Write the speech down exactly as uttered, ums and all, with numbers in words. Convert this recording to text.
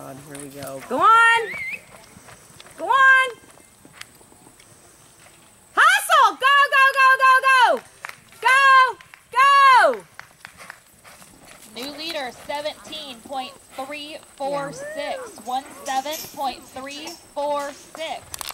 God, here we go. Go on! Go on! Hustle! Go, go, go, go, go! Go! New leader, seventeen point three four six. one seven point three four six.